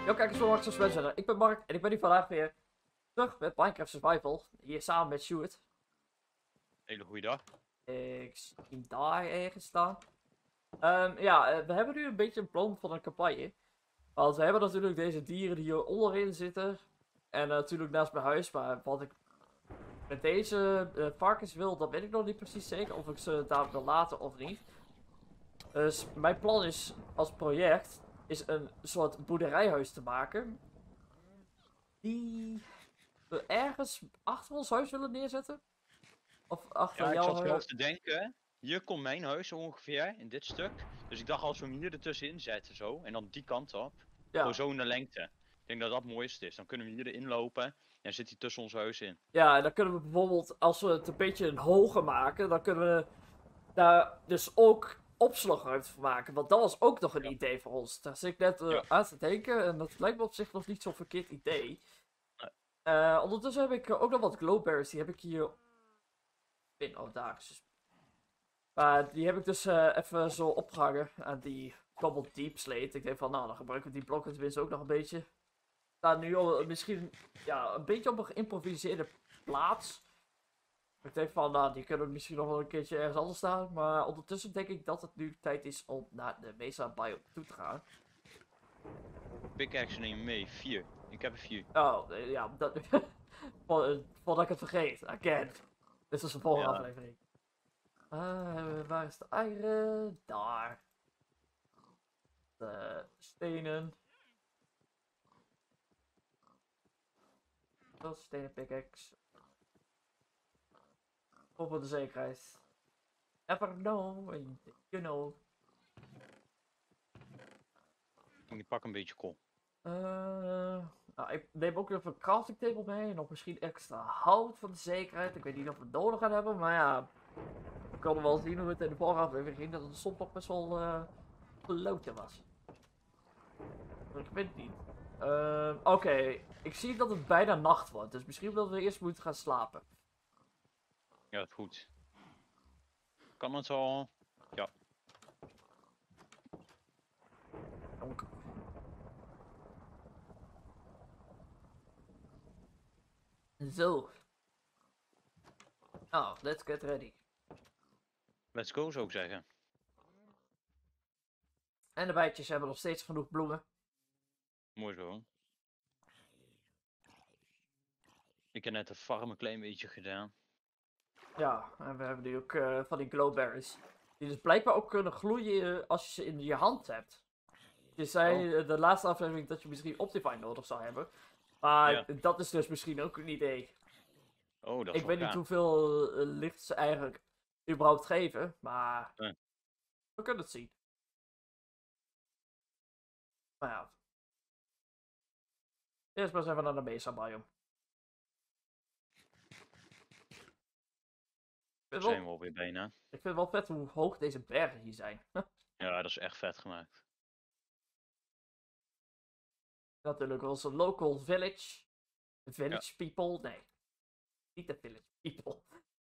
Yo, kijk eens voor Max Spencer. Ik ben Mark en ik ben hier vandaag weer terug met Minecraft Survival. Hier samen met Stuart. Hele goede dag. Ik zie daar ergens staan. We hebben nu een beetje een plan van een campagne. Want we hebben natuurlijk deze dieren die hier onderin zitten. En natuurlijk naast mijn huis. Maar wat ik met deze varkens wil, dat weet ik nog niet precies zeker. Of ik ze daar wil laten of niet. Dus mijn plan is als project is een soort boerderijhuis te maken. Die we ergens achter ons huis willen neerzetten? Of achter Ja, ik jouw zat zelf huis? te denken. Hier komt mijn huis ongeveer, in dit stuk. Dus ik dacht als we hem hier ertussenin zetten zo, en dan die kant op. Ja. Gewoon zo in de lengte. Ik denk dat dat het mooiste is. Dan kunnen we hier erin lopen en dan zit hij tussen ons huis in. Ja, en dan kunnen we bijvoorbeeld, als we het een beetje een hoger maken, dan kunnen we daar dus ook opslagruimte van maken. Want dat was ook nog een idee voor ons. Daar zit ik net Ja. aan te denken en dat lijkt me op zich nog niet zo'n verkeerd idee. Ondertussen heb ik ook nog wat glowberries, die heb ik hier in. Oh, daar is dus. Maar die heb ik dus even zo opgehangen aan die Cobble Deep Slate. Ik denk van, nou, dan gebruiken we die blokken tenminste ook nog een beetje. Staan nu al misschien een beetje op een geïmproviseerde plaats. Ik denk van, nou, die kunnen misschien nog wel een keertje ergens anders staan. Maar ondertussen denk ik dat het nu tijd is om naar de Mesa Biome toe te gaan. Pickaxe neem mee, 4. Ik heb er 4. Oh, ja, dat... voordat ik het vergeet. Again. Dit is de volgende Ja. aflevering. Waar is de eieren? Daar. De stenen. Dat is stenen pickaxe. Voor de zekerheid. Never know, you know. Ik pak een beetje kool. Nou, ik neem ook even een crafting table mee. En nog misschien extra hout voor de zekerheid. Ik weet niet of we het nodig gaan hebben, maar ja. We konden wel zien hoe het in de vorige aflevering ging. Dat het soms nog best wel kloten was. Maar ik weet het niet. Oké, ik zie dat het bijna nacht wordt. Dus misschien dat we eerst moeten gaan slapen. Ja, dat is goed. Kan het al? Ja. Donk. Zo. Nou, let's get ready. Let's go zou ik zeggen. En de bijtjes hebben nog steeds genoeg bloemen. Mooi zo. Ik heb net de farm een klein beetje gedaan. Ja, en we hebben nu ook van die glowberries. Die dus blijkbaar ook kunnen gloeien als je ze in je hand hebt. Je zei de laatste aflevering dat je misschien Optifine nodig zou hebben. Maar Ja. dat is dus misschien ook een idee. Oh, dat is Ik wel weet niet gaaf. hoeveel licht ze eigenlijk überhaupt geven, maar Nee. we kunnen het zien. Maar ja. Eerst maar eens even naar de Mesa Biome. Daar zijn we alweer bijna. Ik vind het wel vet hoe hoog deze bergen hier zijn. Ja, dat is echt vet gemaakt. Natuurlijk onze local village. Village people. Nee. Niet de village people.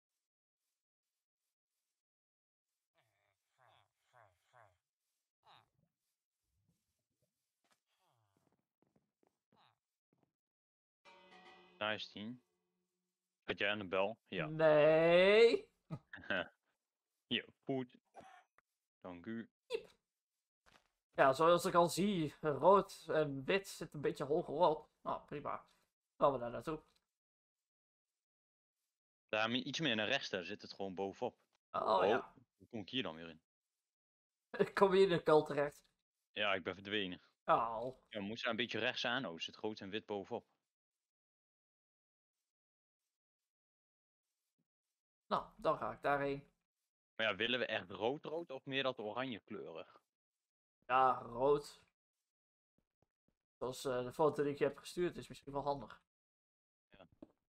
Nice team. Had jij aan de bel? Ja. Nee. Hier, goed. Dank u. Ja, zoals ik al zie, rood en wit zit een beetje hoger op. Nou, prima. Gaan we daar naartoe. Daar iets meer naar rechts, daar zit het gewoon bovenop. Oh ja. Hoe kom ik hier dan weer in? Ik kom hier in de kul terecht. Ja, ik ben verdwenen. Oh. Ja, we moeten een beetje rechts aan. Oh, er zit rood en wit bovenop. Nou, dan ga ik daarheen. Maar ja, willen we echt rood of meer dat oranje kleurig? Ja, rood. Zoals de foto die ik je heb gestuurd is misschien wel handig. Ja.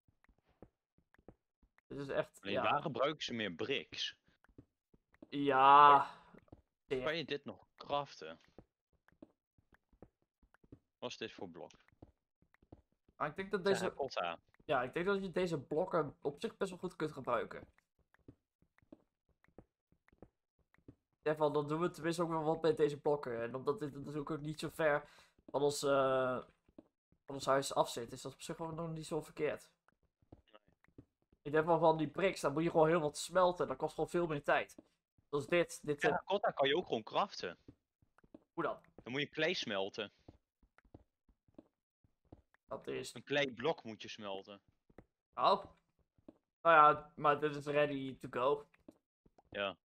Dit is echt, Alleen waar gebruiken ze meer bricks? Ja. Kan je dit nog craften? Wat is dit voor blok? Maar ik denk dat deze... Terracotta. Ja, ik denk dat je deze blokken op zich best wel goed kunt gebruiken. Ja, van, dan doen we tenminste ook wel wat met deze blokken. En omdat dit natuurlijk ook niet zo ver van ons huis af zit, is dat op zich gewoon nog niet zo verkeerd. Ik denk wel van die bricks, daar moet je gewoon heel wat smelten. Dat kost gewoon veel meer tijd. Dus dit, Ja, Kotta kan je ook gewoon craften. hoe dan? Dan moet je klei smelten. Dat is, Een kleiblok moet je smelten. oh. Nou ja, maar dit is ready to go. Ja.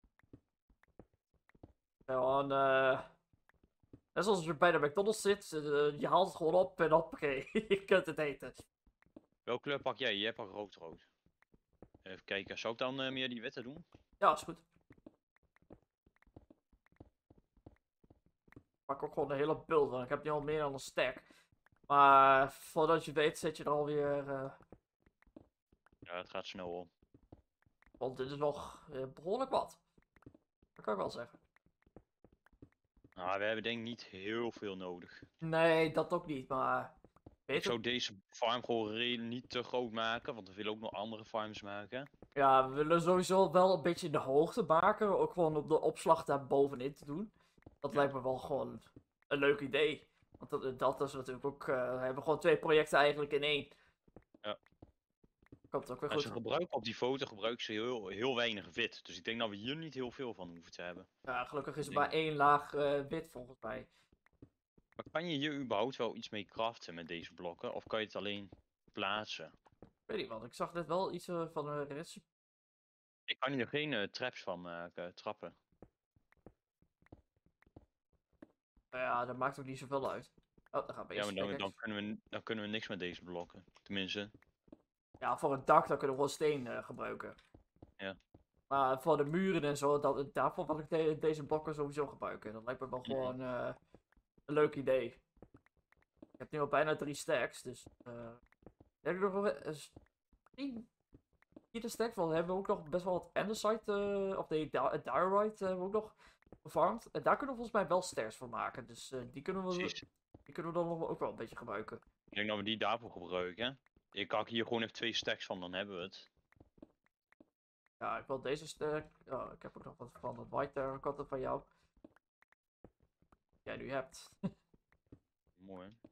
Gewoon, net zoals je bij de McDonald's zit, je haalt het gewoon op en hoppakee, je kunt het eten. Welke kleur pak jij? Jij pakt rood. Even kijken, zou ik dan meer die witte doen? Ja, is goed. Ik pak ook gewoon de hele bult, want ik heb niet al meer dan een stack. Maar voordat je weet, zit je er alweer. Ja, het gaat snel om. Want dit is nog behoorlijk wat. Dat kan ik wel zeggen. Nou, we hebben denk ik niet heel veel nodig. Nee, dat ook niet, maar. Ik Weet zou het? deze farm gewoon niet te groot maken, want we willen ook nog andere farms maken. Ja, we willen sowieso wel een beetje in de hoogte maken. Ook gewoon op de opslag daar bovenin te doen. Dat Ja. lijkt me wel gewoon een leuk idee. Want dat is natuurlijk ook. We hebben gewoon 2 projecten eigenlijk in 1. Ja. Komt ook weer En goed. ze gebruiken op die foto gebruiken ze heel weinig wit. Dus ik denk dat we hier niet heel veel van hoeven te hebben. Ja, gelukkig is er Denk- maar 1 laag wit volgens mij. Maar kan je hier überhaupt wel iets mee craften met deze blokken? Of kan je het alleen plaatsen? Weet niet wat, ik zag net wel iets van een recipe. Ik kan hier geen traps van maken, trappen. Nou ja, dat maakt ook niet zoveel uit. Oh, daar gaat Ja, bezig. maar dan kunnen we niks met deze blokken. Tenminste. Ja, voor een dak dan kunnen we gewoon steen gebruiken. Ja. Maar voor de muren en zo, daarvoor wil ik deze blokken sowieso gebruiken. Dat lijkt me wel gewoon een leuk idee. Ik heb nu al bijna 3 stacks, dus ik denk nog wel 3, 4 stacks. Want we hebben ook nog best wel wat andesite, of nee, diorite hebben we ook nog gefarmd. En daar kunnen we volgens mij wel stairs voor maken. Dus die kunnen Precies. we dan nog ook wel een beetje gebruiken. Ik denk dat we die daarvoor gebruiken. Ik hak hier gewoon even 2 stacks van, dan hebben we het. Ja, ik wil deze stack. Oh, ik heb ook nog wat van dat white terracotta van jou. Jij nu hebt. Mooi hè?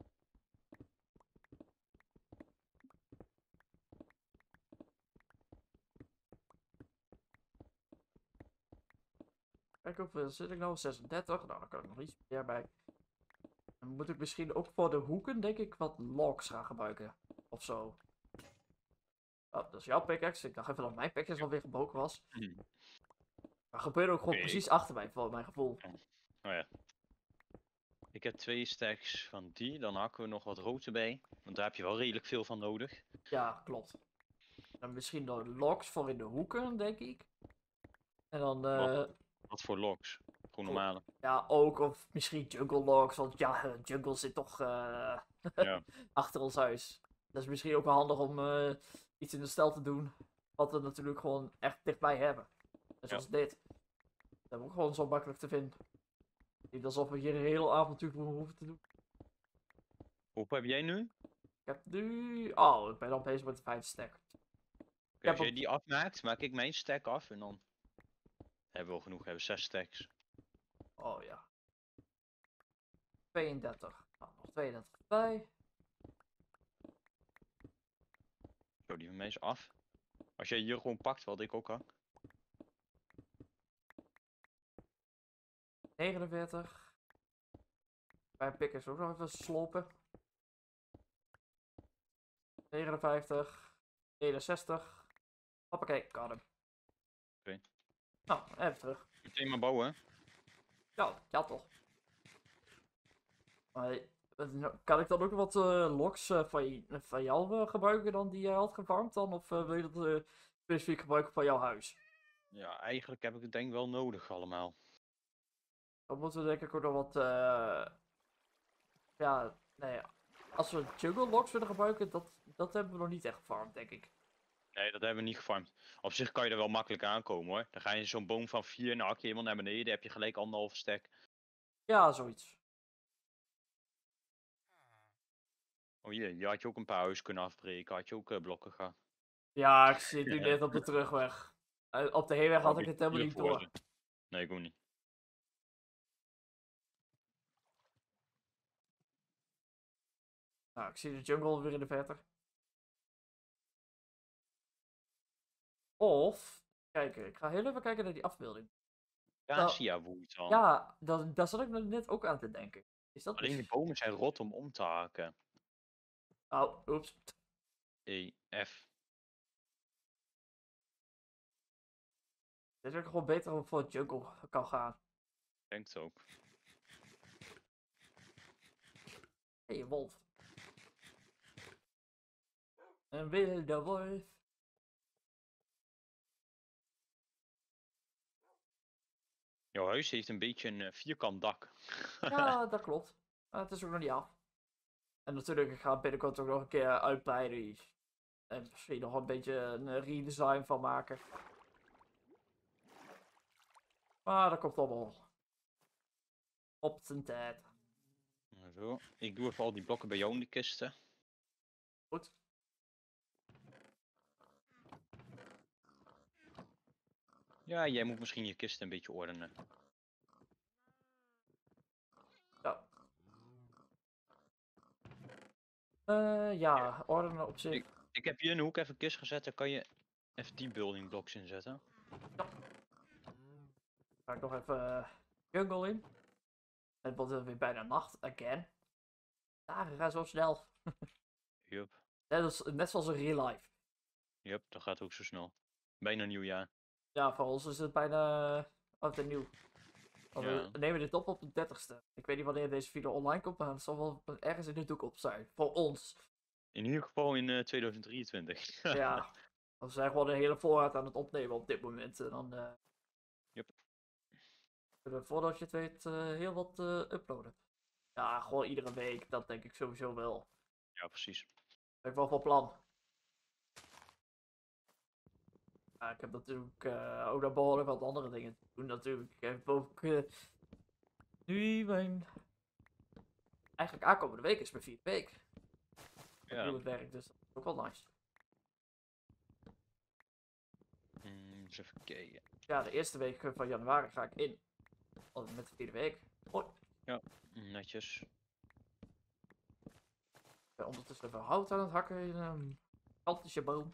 Kijk, hoeveel zit ik nou? 36. Nou, dan kan ik nog iets meer bij. Dan moet ik misschien ook voor de hoeken, denk ik, wat logs gaan gebruiken. Of zo. Oh, dat is jouw pickaxe. Ik dacht even dat mijn pickaxe alweer gebroken was. Maar gebeurde ook gewoon Oké. precies achter mij, voor mijn gevoel. Oh ja. Ik heb 2 stacks van die, dan hakken we nog wat rood erbij. Want daar heb je wel redelijk veel van nodig. Ja, klopt. Dan misschien de logs voor in de hoeken, denk ik. En dan, Wat voor logs? Gewoon normale. ja, ook, of misschien jungle logs, want ja, jungle zit toch Ja. achter ons huis. Dat is misschien ook wel handig om iets in de stijl te doen, wat we natuurlijk gewoon echt dichtbij hebben. Net zoals dit. Dat is ook gewoon zo makkelijk te vinden. Niet alsof we hier een heel avontuur voor hoeven te doen. Hoeveel heb jij nu? Ik heb nu... Oh, ik ben al bezig met de 5 stack. Als heb jij ook- die afmaakt, maak ik mijn stack af en dan hebben we al genoeg. We hebben 6 stacks. Oh ja. 32. Nou, nog 32 bij. Zo, die van mij is af. Als jij hier gewoon pakt, wat ik ook hak. 49. Mijn pikkers ook nog even slopen. 59. 61. Hoppakee, got hem. Oké. Nou, even terug. Meteen maar bouwen. Ja toch. Maar, kan ik dan ook wat logs van jou gebruiken dan die jij had gefarmd dan? Of wil je dat specifiek gebruiken van jouw huis? Ja, eigenlijk heb ik het denk ik wel nodig allemaal. Dan moeten we denk ik ook nog wat... ja, nee. Als we jungle logs willen gebruiken, dat hebben we nog niet echt gefarmd, denk ik. Nee, dat hebben we niet gefarmd. Op zich kan je er wel makkelijk aankomen hoor. Dan ga je zo'n boom van 4 en dan hak je helemaal naar beneden. Dan heb je gelijk 1,5 stack. Ja, zoiets. Oh je had je ook een paar huizen kunnen afbreken. Had je ook blokken gehad. Ja, ik zit nu net op de terugweg. Op de heenweg had ik het helemaal niet door. Nee, ik ook niet. Nou, ik zie de jungle weer in de verte. Of, kijk, ik ga heel even kijken naar die afbeelding. Acacia wood dan. Ja, daar zat ik net ook aan te denken. Is dat Alleen die misschien... bomen zijn rot om te haken. Oh, oeps. E, F. Dit is ook gewoon beter voor het jungle kan gaan. Denk het ook. Hé, wolf. Een wilde wolf. Jouw huis heeft een beetje een vierkant dak. Ja, dat klopt. Maar het is ook nog niet af. En natuurlijk, ik ga binnenkort ook nog een keer uitbreiden. En misschien nog een beetje een redesign van maken. Maar dat komt allemaal op zijn tijd. Zo. Ik doe even al die blokken bij jou in de kisten. Goed. Ja, jij moet misschien je kisten een beetje ordenen. Ja. Ja, ordenen op zich. Ik heb hier in de hoek even een kist gezet, daar kan je even die building blocks inzetten. Ga ik nog even jungle in. Het wordt weer bijna nacht, again. Dagen gaan zo snel. Jup, Net zoals in real life. jup, dat gaat ook zo snel. Bijna nieuwjaar. Ja, voor ons is het bijna oud en nieuw. Want Ja. we nemen dit op de 30ste. Ik weet niet wanneer deze video online komt, maar het zal wel ergens in de toekomst zijn. Voor ons. In ieder geval in 2023. Ja. We zijn gewoon een hele voorraad aan het opnemen op dit moment. En dan Jup. kunnen we voordat je het weet heel wat uploaden. Ja, gewoon iedere week. Dat denk ik sowieso wel. Ja, precies. Ben ik wel van plan. Ja, ik heb natuurlijk ook nog behoorlijk wat andere dingen te doen natuurlijk. Ik heb ook nu mijn... Eigenlijk aankomende week is mijn 4e week. Ja. Nieuw het werk, dus dat is ook wel nice. Eens even kijken. Ja, de eerste week van januari ga ik in. Met de 4e week. Hoi. Netjes. Ik ben ondertussen even hout aan het hakken in een gigantische boom.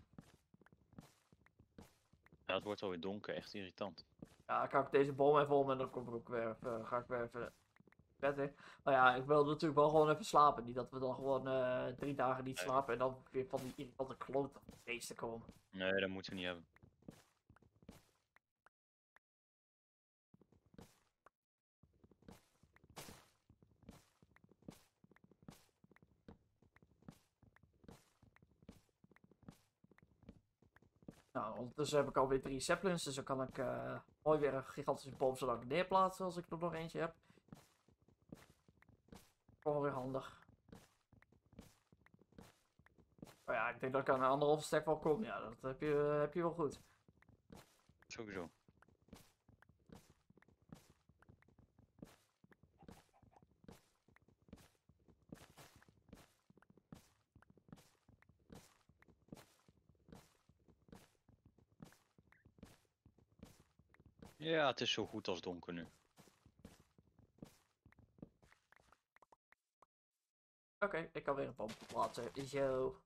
Ja, het wordt alweer donker, echt irritant. Ja, ik hak deze boom even om en dan kom ik ook weer even, ga ik weer even bed in. Maar ja, ik wil natuurlijk wel gewoon even slapen. Niet dat we dan gewoon 3 dagen niet Nee. slapen en dan weer van die irritante klote beesten komen. Nee, dat moeten we niet hebben. Nou, ondertussen heb ik alweer 3 saplings, dus dan kan ik mooi weer een gigantische boom zo lang neerplaatsen als ik er nog eentje heb. Gewoon weer handig. Maar ja, ik denk dat ik aan een 1,5 stack wel kom. Ja, dat heb je wel goed. Sowieso. Ja, het is zo goed als donker nu. Oké, ik kan weer een boom plaatsen. Zo.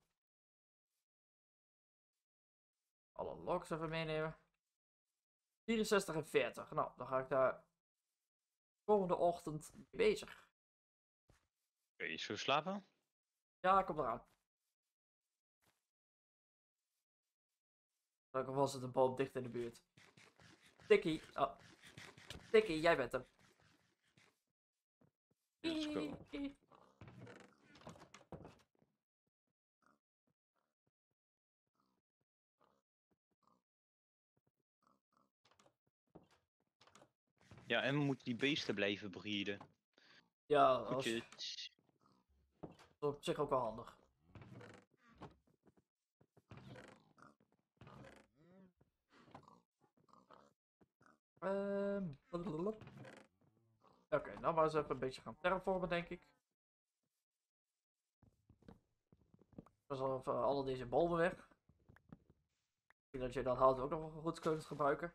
Alle logs even meenemen. 64 en 40. Nou, dan ga ik daar komende ochtend mee bezig. Oké, je zo slapen? Ja, ik kom eraan. Gelukkig was het een boom dicht in de buurt. Tikkie. Oh. Tikkie, jij bent hem. Let's go. Ja, en we moeten die beesten blijven breeden. Ja, dat is Goedjes. op zich ook wel handig. Oké, nou maar eens even een beetje gaan terraformen, denk ik. Dan zal even alle deze bomen weg. Misschien dat je dat hout ook nog wel goed kunt gebruiken.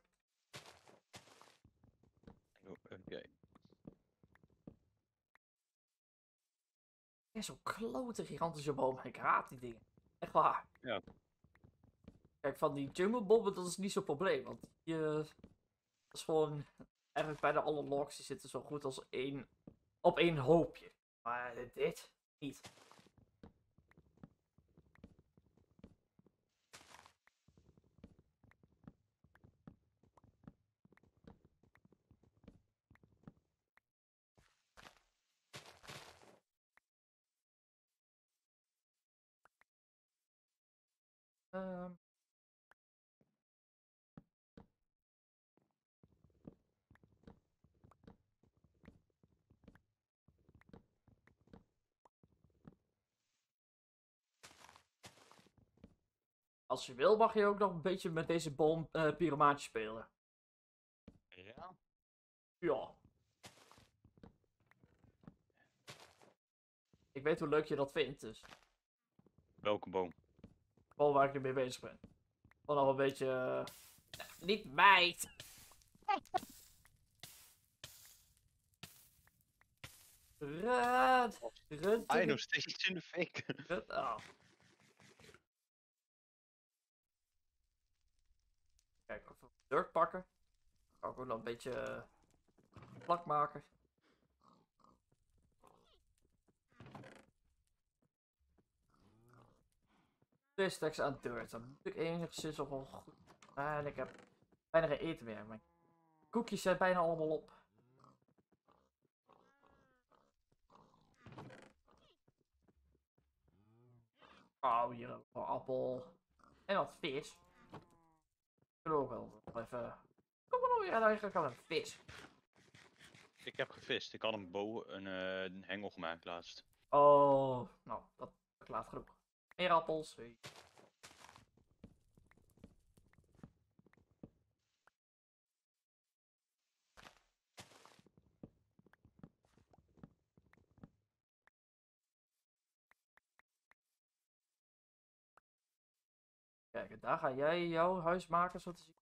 Oké. echt zo'n klote gigantische boom. Ik haat die dingen. Echt waar. Ja. Kijk, van die junglebommen, dat is niet zo'n probleem. Want dat is gewoon... Eigenlijk bijna alle logs die zitten zo goed als op één hoopje. Maar dit niet. Ehm, Als je wil, mag je ook nog een beetje met deze boom pyromaantje spelen. Ja? Ja. Ik weet hoe leuk je dat vindt, dus. Welke boom? Gewoon waar ik ermee bezig ben. Gewoon al een beetje... niet meid! Run! Run to Hij the... nog steeds in de fik. Run... Oh. Kijk, even dirt pakken. Kan ik ook nog een beetje vlak maken. Twee stacks aan dirt. Dan moet ik enigszins nog wel goed. En ik heb bijna geen eten meer. Mijn koekjes zijn bijna allemaal op. Oh, hier ook een appel. En wat vis. Kunnen we ook wel even. Kom maar nou weer eigenlijk aan een vis. Ik heb gevist. Ik had een een hengel gemaakt laatst. Oh, nou, dat laat genoeg. Meer appels. Hey. Kijk, en daar ga jij jouw huis maken, zo te zien.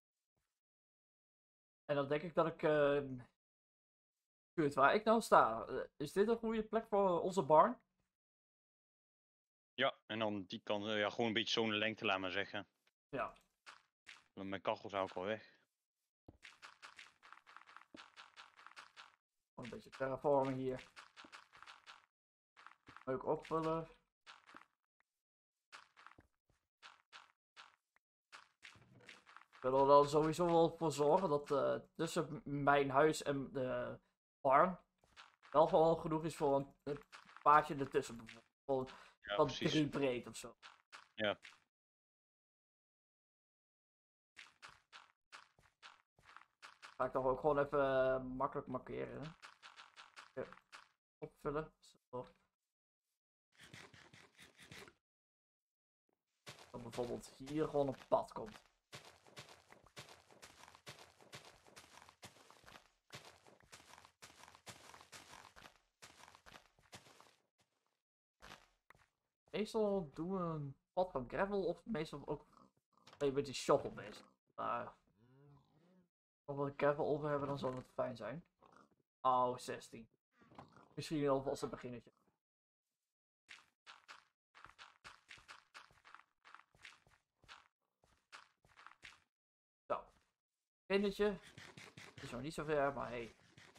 En dan denk ik dat ik. Kut, waar ik nou sta. Is dit een goede plek voor onze barn? Ja, en dan die kan ja, gewoon een beetje zo'n lengte, laat maar zeggen. Ja. Dan mijn kachel zou ik al weg. Gewoon een beetje terraforming hier. Leuk opvullen. Ik wil er dan sowieso wel voor zorgen dat tussen mijn huis en de barn wel gewoon genoeg is voor een paadje ertussen bijvoorbeeld. Gewoon Ja, van precies. 3 breed of zo. Ja. Ga ik toch ook gewoon even makkelijk markeren. Ja, opvullen. Zo. Dan bijvoorbeeld hier gewoon een pad komt. Meestal doen we een pad van gravel of meestal ook met die shovel bezig. Als we een gravel over hebben, dan zal het fijn zijn. Oh, 16. Misschien alvast een beginnetje. Zo. Beginnetje. Is nog niet zo ver, maar hey.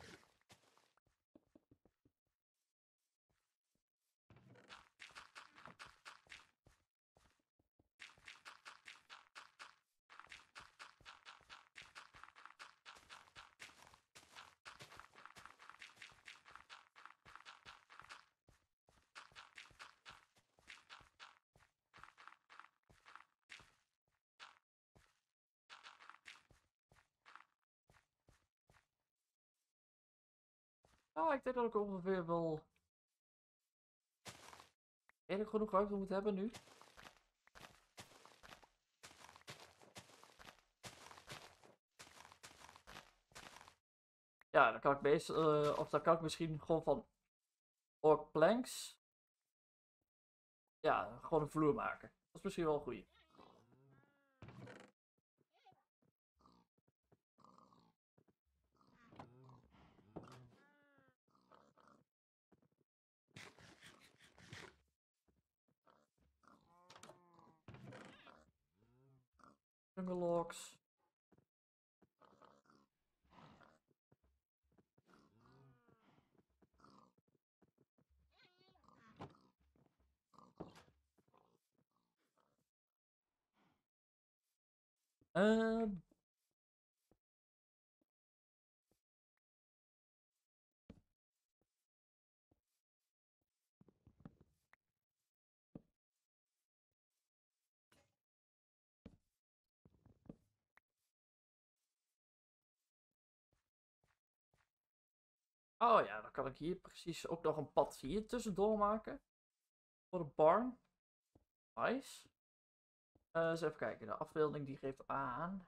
Ah, ik denk dat ik ongeveer wel redelijk genoeg ruimte moet hebben nu. Ja, dan kan ik of dan kan ik misschien gewoon van ork planks. Ja, gewoon een vloer maken. Dat is misschien wel een goeie. box. Ehm. Oh ja, dan kan ik hier precies ook nog een pad hier tussendoor maken. Voor de barn. Nice. Eens even kijken, de afbeelding die geeft aan.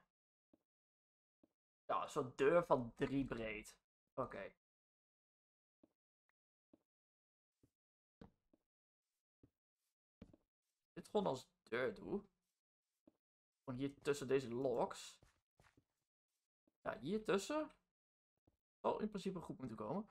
Ja, zo'n deur van 3 breed. Oké. Dit gewoon als deur doe. Gewoon hier tussen deze logs. Ja, hier tussen. Zal in principe goed moeten komen.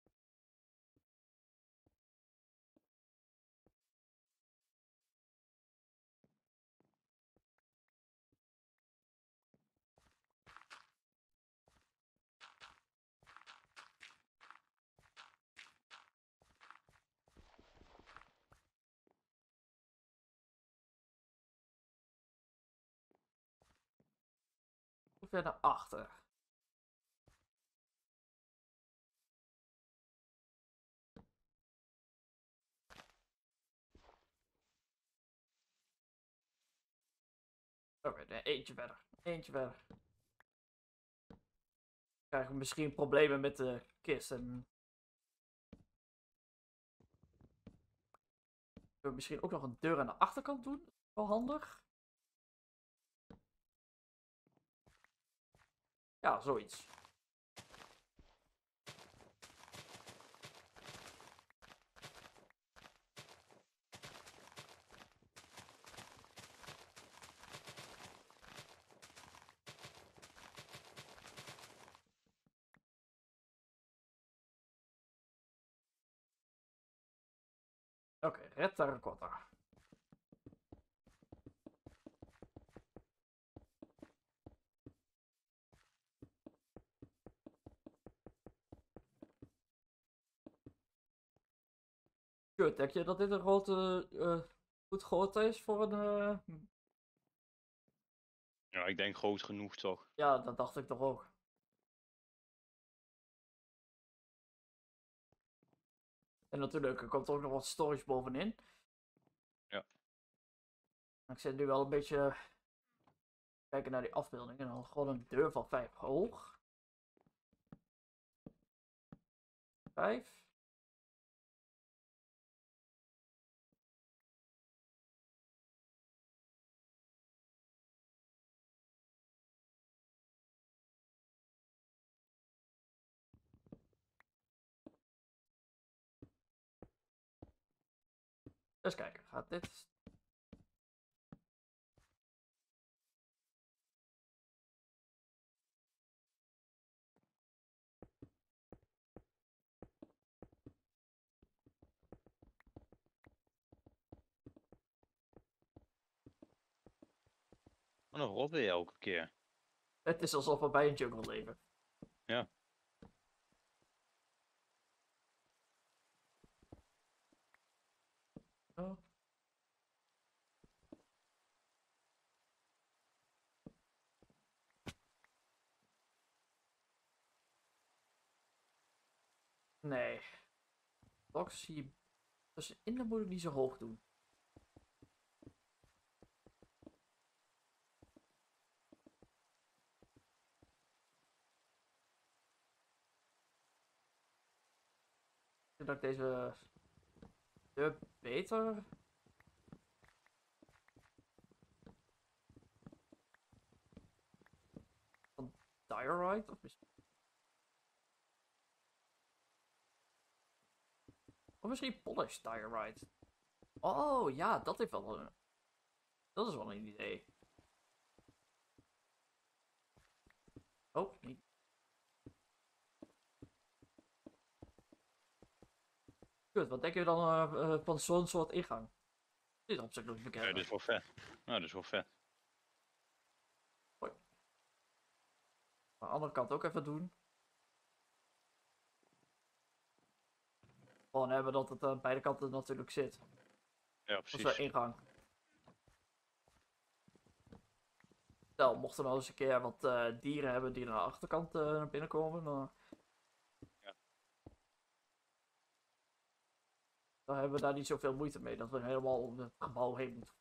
Ongeveer naar achter. Oké, nee, eentje verder. Eentje verder. Krijgen we misschien problemen met de kist. En kunnen we misschien ook nog een deur aan de achterkant doen. Wel handig. Ja, zoiets. Oké, red terracotta. Goed, denk je dat dit een goed grootte is voor een... Ja, ik denk groot genoeg toch. Ja, dat dacht ik toch ook. En natuurlijk, er komt ook nog wat storage bovenin. Ja. Ik zit nu wel een beetje kijken naar die afbeelding. En dan gewoon een deur van 5 hoog. 5. Eens kijken, gaat dit... Maar dan rob je elke keer. Het is alsof we bij een jungle leven. Ja. Oh. Nee. Box hier tussenin, dan moet ik niet zo hoog doen. Ik denk dat ik deze deur beter... van diorite of misschien... Of misschien polished diorite. Oh ja, dat heeft wel een... Dat is wel een idee. Oh, niet. Goed, wat denk je dan van zo'n soort ingang? Dit is op zich nog niet Ja, bekend. dit is wel vet. Nou, dit is wel vet. Hoi. andere kant ook even doen. Gewoon hebben dat het aan beide kanten natuurlijk zit. Ja, Dat is precies. wel ingang. Stel, mochten we nou eens een keer wat dieren hebben die naar de achterkant naar binnen komen, Ja. dan hebben we daar niet zoveel moeite mee. Dat we helemaal om het gebouw heen moeten.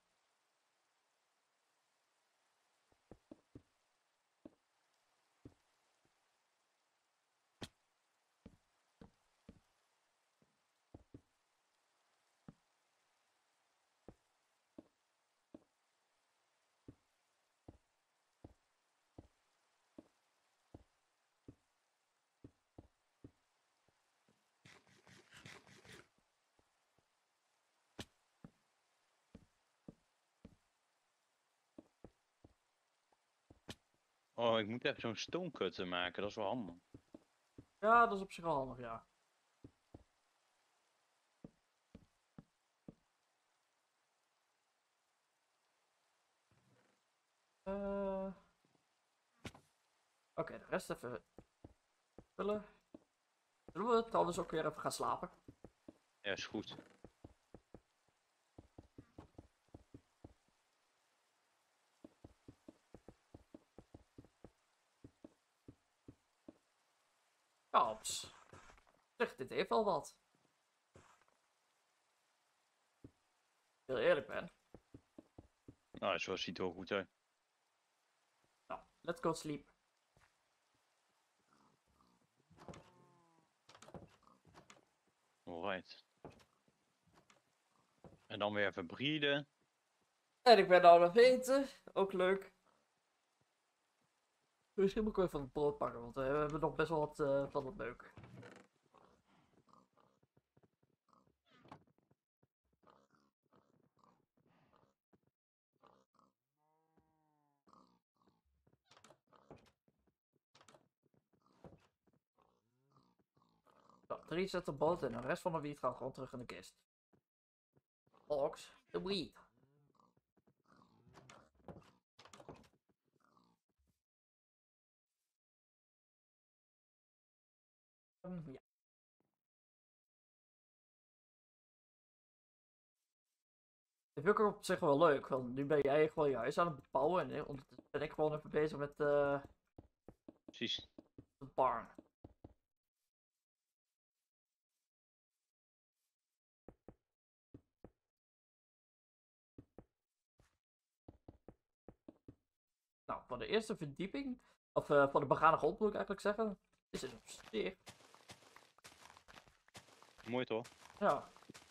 Oh, ik moet even zo'n stoomkutter maken, dat is wel handig. Ja, dat is op zich wel handig, ja. Oké, de rest even vullen. Zullen we trouwens ook weer even gaan slapen? Ja, is goed. Ja, zeg, dit heeft wel wat. Heel eerlijk ben. Nou, zo ziet het er wel goed uit. Nou, let's go sleep. Alright. En dan weer even breeden. En ik ben nou aan het eten. Ook leuk. Misschien moet ik wel even het brood pakken, want we hebben nog best wel wat van het leuk. Nou, 3 zetten brood en de rest van de wiet gaat gewoon terug in de kist. Ox, de wiet. Ja. Dat vind ik ook op zich wel leuk, want nu ben jij gewoon je huis aan het bouwen en ondertussen ben ik gewoon even bezig met Precies. de barn. Nou, voor de eerste verdieping, of voor de begane grond moet ik eigenlijk zeggen, is het op zich. Mooi toch? Ja.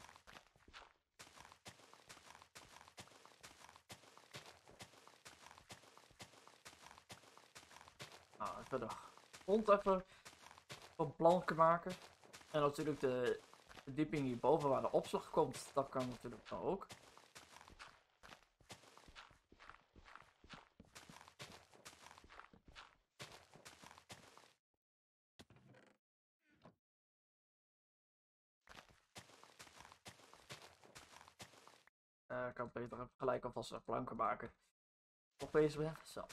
Nou, even de grond even wat blanker maken. En natuurlijk de verdieping hierboven waar de opslag komt, dat kan natuurlijk dan ook. Ik kan beter even gelijk alvast planken maken. Nog bezig ben. Zo.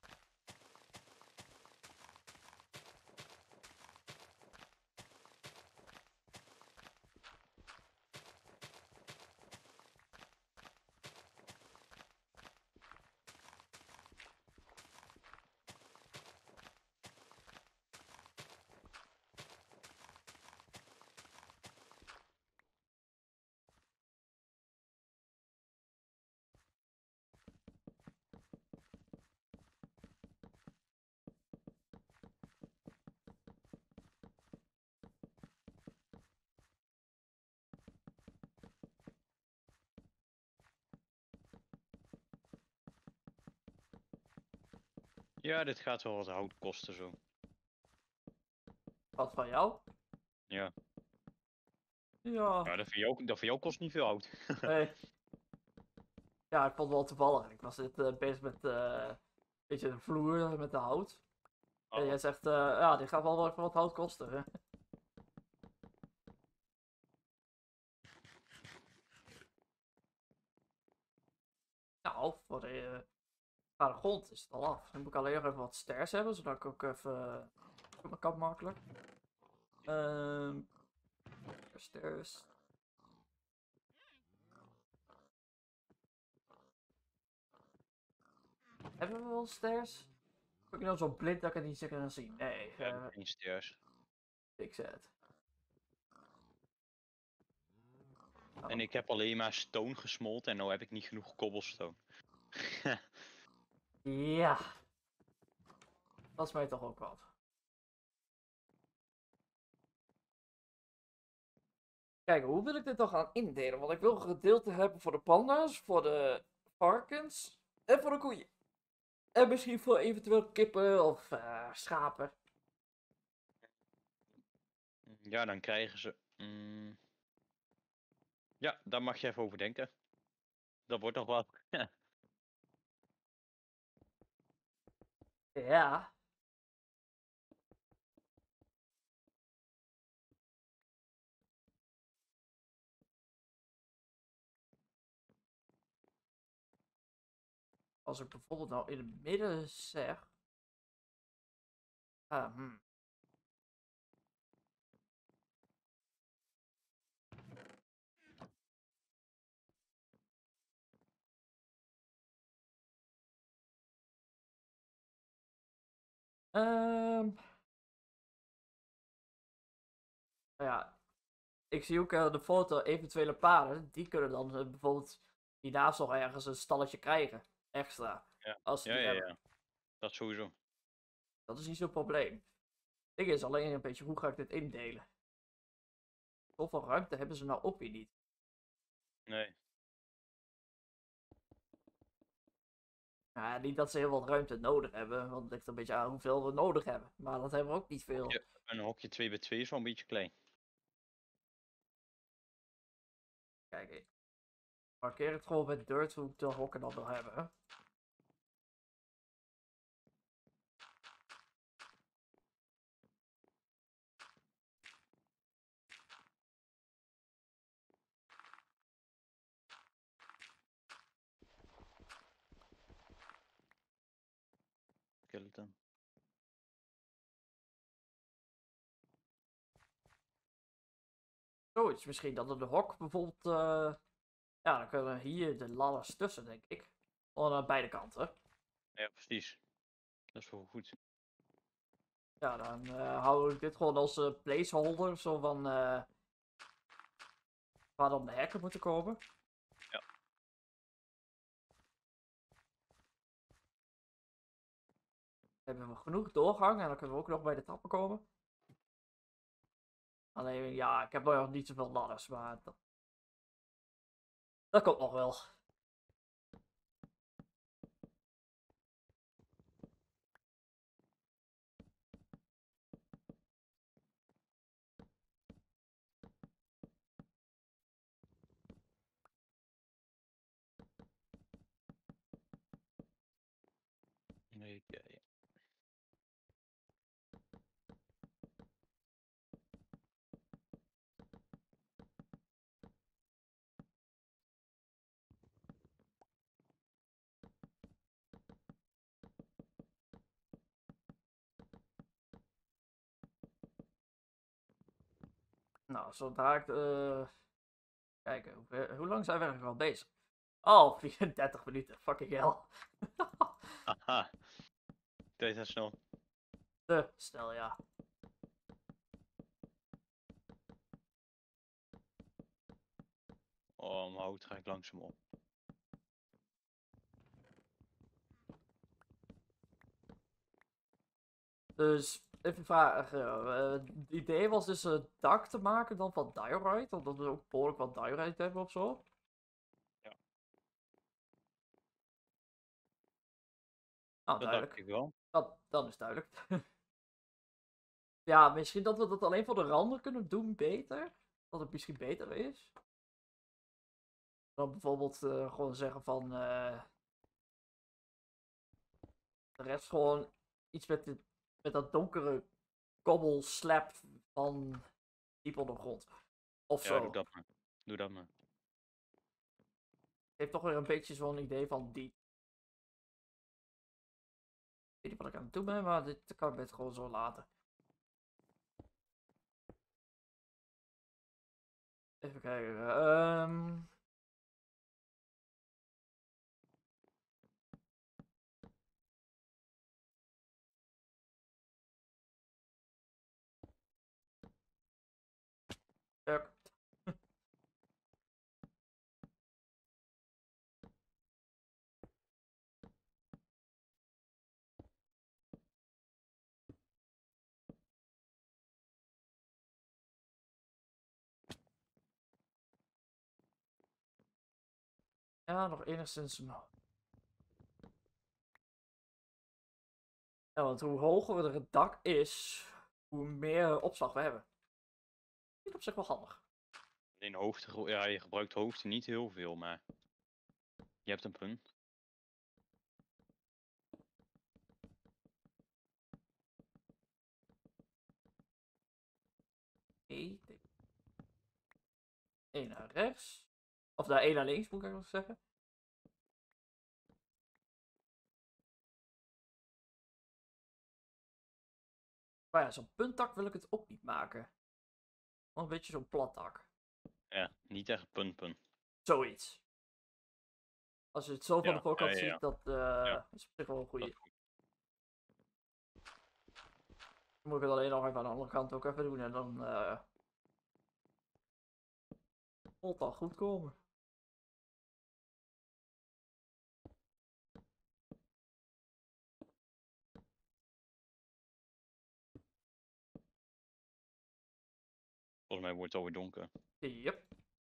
Ja, dit gaat wel wat hout kosten zo. Wat van jou? Ja. Ja. Ja, dat van jou kost niet veel hout. Nee. Ja, ik vond het wel toevallig. Ik was net bezig met beetje de vloer met de hout. En Oh, jij zegt, ja, dit gaat wel even wat hout kosten. Hè? Nou, voor de Maar de grond is het al af. Dan moet ik alleen nog even wat stairs hebben, zodat ik ook even... dat kan makkelijk. Stairs. Hebben we wel stairs? Heb ik nou zo blind dat ik het niet zeker kan zien? Nee, We hebben geen stairs. fix het. Oh. En ik heb alleen maar stone gesmolten en nu heb ik niet genoeg cobblestone. Ja. Dat is mij toch ook wat. Kijk, hoe wil ik dit dan gaan indelen? Want ik wil een gedeelte hebben voor de panda's, voor de varkens en voor de koeien. En misschien voor eventueel kippen of schapen. Ja, dan krijgen ze... Ja, daar mag je even over denken. Dat wordt nog wat. Ja. Als ik bijvoorbeeld nou in het midden zeg. Ah. Nou ja, ik zie ook de foto eventuele paarden. Die kunnen dan bijvoorbeeld hiernaast nog ergens een stalletje krijgen. Extra. Ja, Als ze ja, die ja, hebben. ja. Dat sowieso. Dat is niet zo'n probleem. Het ding is alleen een beetje hoe ga ik dit indelen. Zoveel ruimte hebben ze nou ook weer niet. Nee. Ja, niet dat ze heel wat ruimte nodig hebben, want het ligt een beetje aan hoeveel we nodig hebben. Maar dat hebben we ook niet veel. Een hokje 2x2 is wel een beetje klein. Kijk, ik markeer het gewoon met dirt hoe ik de hokken dan wil hebben. Hè? Skeleton. Zoiets misschien dat er de hok bijvoorbeeld. Ja, dan kunnen we hier de ladders tussen, denk ik. Aan beide kanten. Ja, precies. Dat is wel goed. Ja, dan hou ik dit gewoon als placeholder. Zo van. Waar dan de hekken moeten komen. Ja. Hebben we genoeg doorgang en dan kunnen we ook nog bij de trappen komen. Alleen ja, ik heb nog niet zoveel ladders, maar dat komt nog wel. Nee, ja, ja. Nou, zodra ik. Kijken, hoe lang zijn we eigenlijk al bezig? Oh, 34 minuten. Fucking hell. Haha. Tijd gaat snel. Te snel, ja. Oh, mijn hout ga ik langzaam op. Dus even vragen. Het idee was dus het dak te maken dan van diorite. Omdat we ook behoorlijk wat diorite hebben of zo. Ja. Nou, Dat duidelijk. dacht ik wel. Dat is duidelijk. Ja, misschien dat we dat alleen voor de randen kunnen doen beter. Dat het misschien beter is. Dan bijvoorbeeld gewoon zeggen van... de rest gewoon iets met dat donkere kobbel slap van diep onder de grond. Of Ja, doe zo. dat maar. Doe dat maar. Heeft toch weer een beetje zo'n idee van die. weet niet wat ik aan het doen ben, maar dit kan ik beter gewoon zo laten. Even kijken. Ja, ja, nog enigszins. Ja, want hoe hoger het dak is, hoe meer opslag we hebben. Dat is op zich wel handig. In hoogte, ja, je gebruikt hoogte niet heel veel, maar je hebt een punt. Eén naar rechts. Of daar één naar links, moet ik nog zeggen. Maar ja, zo'n puntdak wil ik het ook niet maken. Gewoon een beetje zo'n plat dak. Ja, niet echt punt. Zoiets. Als je het zo van de Ja, voorkant ja. ziet, dat Ja. is op zich wel een Dat goeie. is goed. Dan moet ik het alleen nog even aan de andere kant ook even doen en dan moet het al goed komen. Volgens mij wordt het alweer donker. Yep.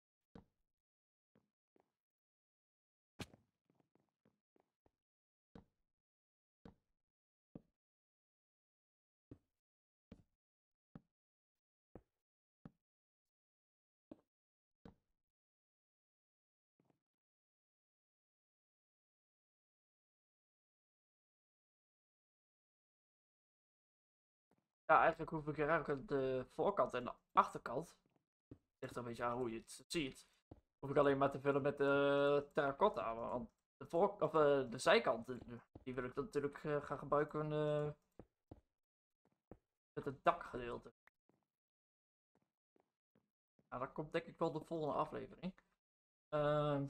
Ja, eigenlijk hoef ik er eigenlijk de voorkant en de achterkant. Ligt er een beetje aan hoe je het ziet. Hoef ik alleen maar te vullen met de terracotta. Want de zijkanten, die wil ik dan natuurlijk gaan gebruiken met het dakgedeelte. Nou, dat komt denk ik wel de volgende aflevering. Ehm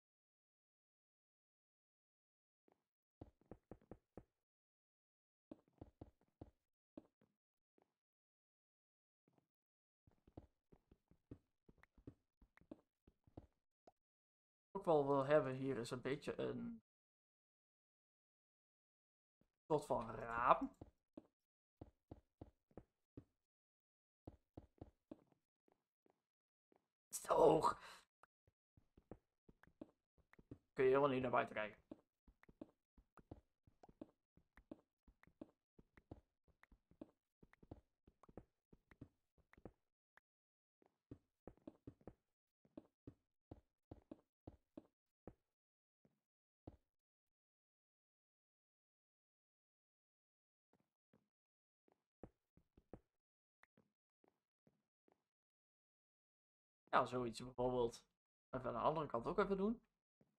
ook wel wil hebben hier is een beetje een soort van raam. Het is te hoog. Kun je helemaal niet naar buiten kijken. Ja, zoiets bijvoorbeeld. Even aan de andere kant ook even doen.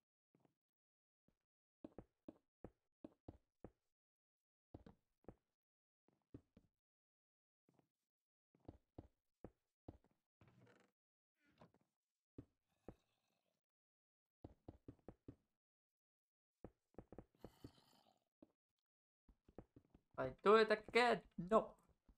I do it again. No.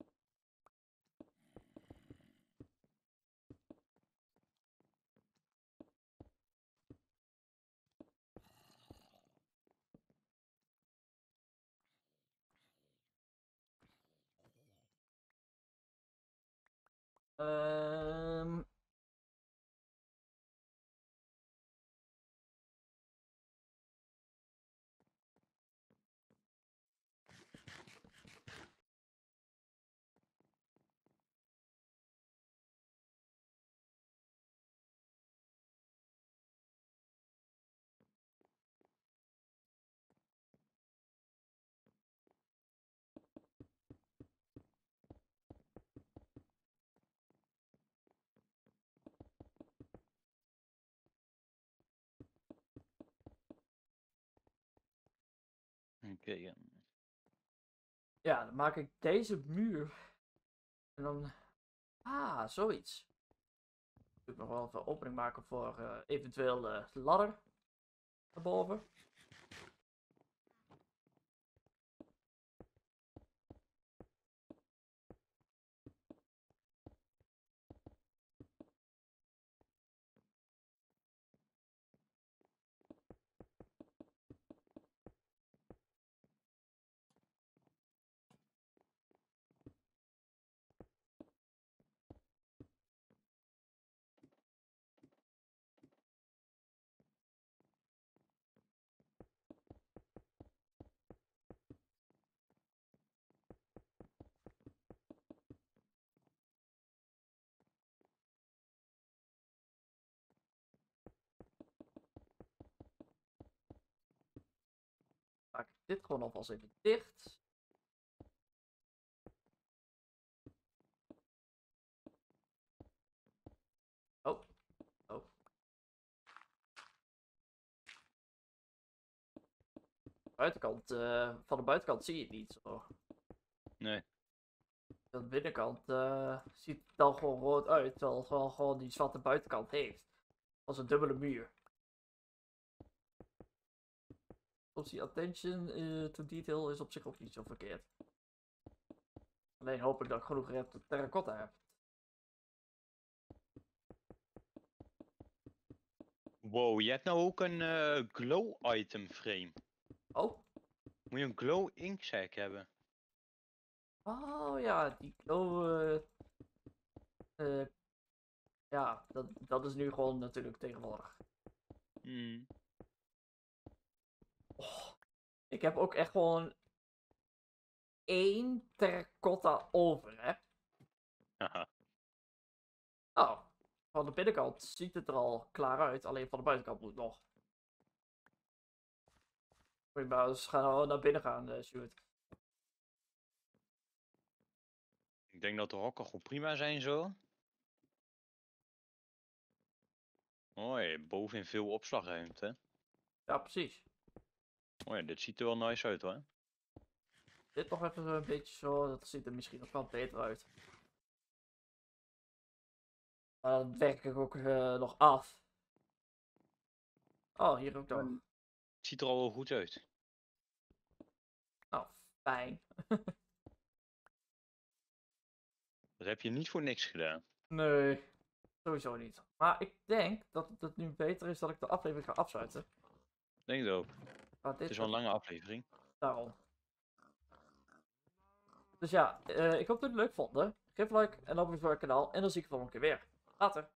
Ehm Oké. Ja, dan maak ik deze muur. En dan... Ah, zoiets. Ik moet nog wel even opening maken voor eventueel de ladder. Daarboven. Maak ik dit gewoon alvast even dicht. Oh, oh. Buitenkant, van de buitenkant zie je het niet zo. Nee. De binnenkant ziet het dan gewoon rood uit, terwijl het wel gewoon die zwarte buitenkant heeft. Als een dubbele muur. Soms die attention to detail is op zich ook niet zo verkeerd. Alleen hoop ik dat ik genoeg terracotta heb. Wow, je hebt nou ook een glow item frame. Oh, Moet je een glow inksack hebben. oh ja, die glow. Ja, dat is nu gewoon natuurlijk tegenwoordig. Hmm. Oh, ik heb ook echt gewoon 1 terracotta over, hè. Haha. Oh, van de binnenkant ziet het er al klaar uit, alleen van de buitenkant moet nog. Moet je maar eens gaan naar binnen gaan, Stuart. Ik denk dat de hokken gewoon prima zijn zo. Hoi, bovenin veel opslagruimte. Ja, precies. Hoi, dit ziet er wel nice uit hoor. Dit nog even een beetje zo, dat ziet er misschien nog wel beter uit. Maar dan werk ik ook nog af. Oh, hier ook nog. Het ziet er al wel goed uit. Nou, fijn. Dat heb je niet voor niks gedaan. Nee, sowieso niet. Maar ik denk dat het nu beter is dat ik de aflevering ga afsluiten. Denk het ook. Maar dit Het is wel een lange aflevering. daarom. Dus ja, ik hoop dat jullie het leuk vonden. Geef een like en abonneer voor het kanaal. En dan zie ik je volgende keer weer. Later.